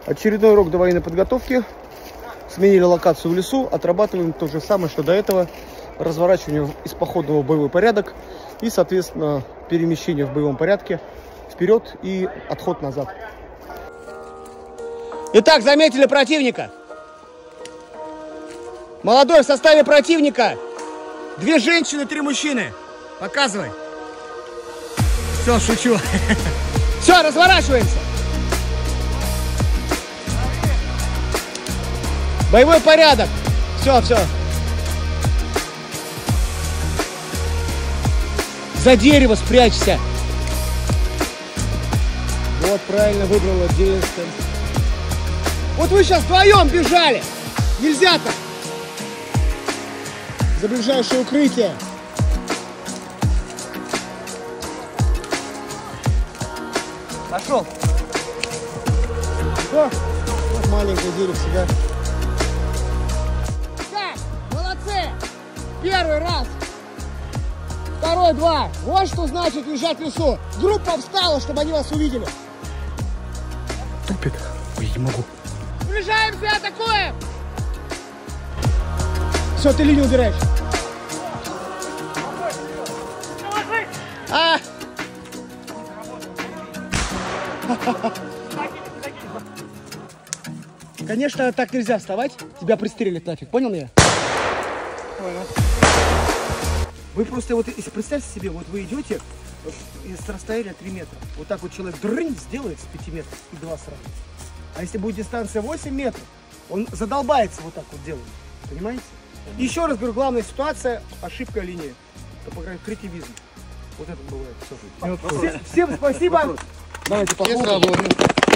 Очередной урок довоенной подготовки. Сменили локацию в лесу. Отрабатываем то же самое, что до этого. Разворачивание из походного в боевой порядок. И, соответственно, перемещение в боевом порядке. Вперед и отход назад. Итак, заметили противника. Молодой в составе противника. 2 женщины, 3 мужчины. Показывай. Все, шучу. Все, разворачиваемся. Боевой порядок. Все, все. За дерево спрячься. Вот, правильно выбрала девушка. Вот вы сейчас вдвоем бежали. Нельзя так. За ближайшее укрытие. Пошел. Вот маленькое дерево всегда. Первый раз, второй, 2. Вот что значит лежать в лесу. Группа встала, чтобы они вас увидели. Тупит. Ой, не могу. Приближаемся, атакуем. Все, ты линию убираешь. Конечно, так нельзя вставать. Тебя пристрелят нафиг. Понял меня? Понял. Вы просто вот, если представьте себе, вот вы идете с расстояния 3 метра. Вот так вот человек дрынь сделает с 5 метров и 2 сразу. А если будет дистанция 8 метров, он задолбается вот так вот делать. Понимаете? И еще раз говорю, главная ситуация – ошибка линии. Кретивизм. Вот это бывает. Все. Всем спасибо. Давайте попробуем.